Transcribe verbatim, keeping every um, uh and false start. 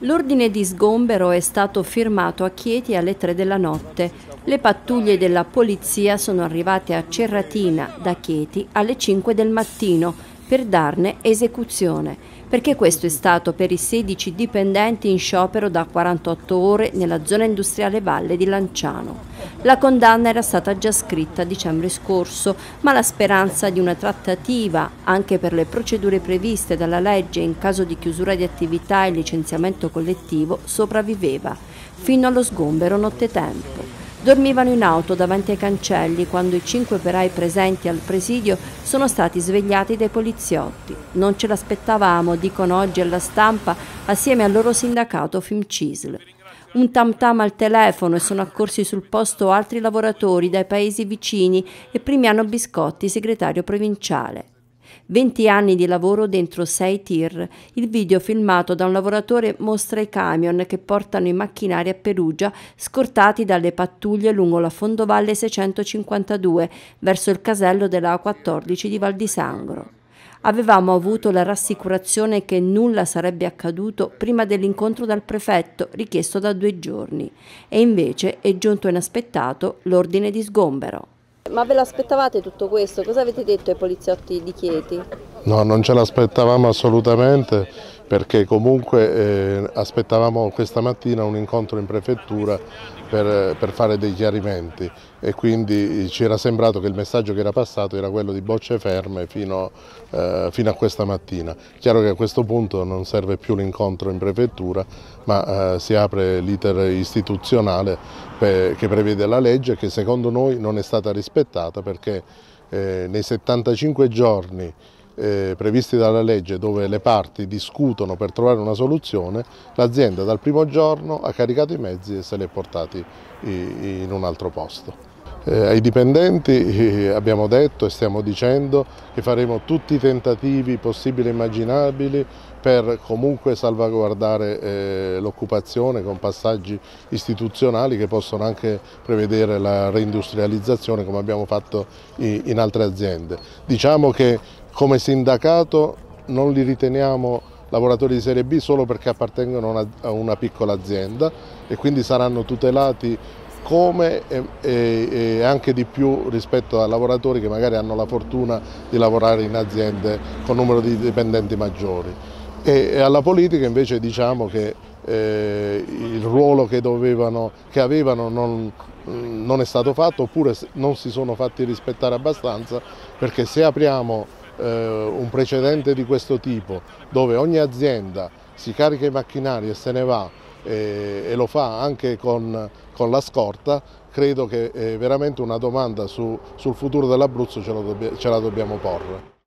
L'ordine di sgombero è stato firmato a Chieti alle tre della notte. Le pattuglie della polizia sono arrivate a Cerratina da Chieti alle cinque del mattino per darne esecuzione, perché questo è stato per i sedici dipendenti in sciopero da quarantotto ore nella zona industriale Valle di Lanciano. La condanna era stata già scritta a dicembre scorso, ma la speranza di una trattativa, anche per le procedure previste dalla legge in caso di chiusura di attività e licenziamento collettivo, sopravviveva, fino allo sgombero nottetempo. Dormivano in auto davanti ai cancelli quando i cinque operai presenti al presidio sono stati svegliati dai poliziotti. Non ce l'aspettavamo, dicono oggi alla stampa assieme al loro sindacato Fimcisl. Un tam tam al telefono e sono accorsi sul posto altri lavoratori dai paesi vicini e Primiano Biscotti, segretario provinciale. venti anni di lavoro dentro sei tir. Il video filmato da un lavoratore mostra i camion che portano i macchinari a Perugia scortati dalle pattuglie lungo la fondovalle seicentocinquantadue verso il casello della A quattordici di Val di Sangro. Avevamo avuto la rassicurazione che nulla sarebbe accaduto prima dell'incontro dal prefetto richiesto da due giorni e invece è giunto inaspettato l'ordine di sgombero. Ma ve l'aspettavate tutto questo? Cosa avete detto ai poliziotti di Chieti? No, non ce l'aspettavamo assolutamente, perché comunque eh, aspettavamo questa mattina un incontro in prefettura per, per fare dei chiarimenti e quindi ci era sembrato che il messaggio che era passato era quello di bocce ferme fino, eh, fino a questa mattina. Chiaro che a questo punto non serve più l'incontro in prefettura, ma eh, si apre l'iter istituzionale per, che prevede la legge, che secondo noi non è stata rispettata, perché eh, nei settantacinque giorni Eh, previsti dalla legge, dove le parti discutono per trovare una soluzione, l'azienda dal primo giorno ha caricato i mezzi e se li ha portati in un altro posto. Eh, ai dipendenti eh, abbiamo detto e stiamo dicendo che faremo tutti i tentativi possibili e immaginabili per comunque salvaguardare eh, l'occupazione con passaggi istituzionali che possono anche prevedere la reindustrializzazione, come abbiamo fatto in altre aziende. Diciamo che come sindacato non li riteniamo lavoratori di serie B solo perché appartengono a una piccola azienda e quindi saranno tutelati come e, e, e anche di più rispetto a lavoratori che magari hanno la fortuna di lavorare in aziende con numero di dipendenti maggiori. E, e alla politica invece diciamo che eh, il ruolo che, dovevano, che avevano non, non è stato fatto, oppure non si sono fatti rispettare abbastanza, perché se apriamo un precedente di questo tipo, dove ogni azienda si carica i macchinari e se ne va e, e lo fa anche con, con la scorta, credo che eh, veramente una domanda su, sul futuro dell'Abruzzo ce, ce la dobbiamo porre.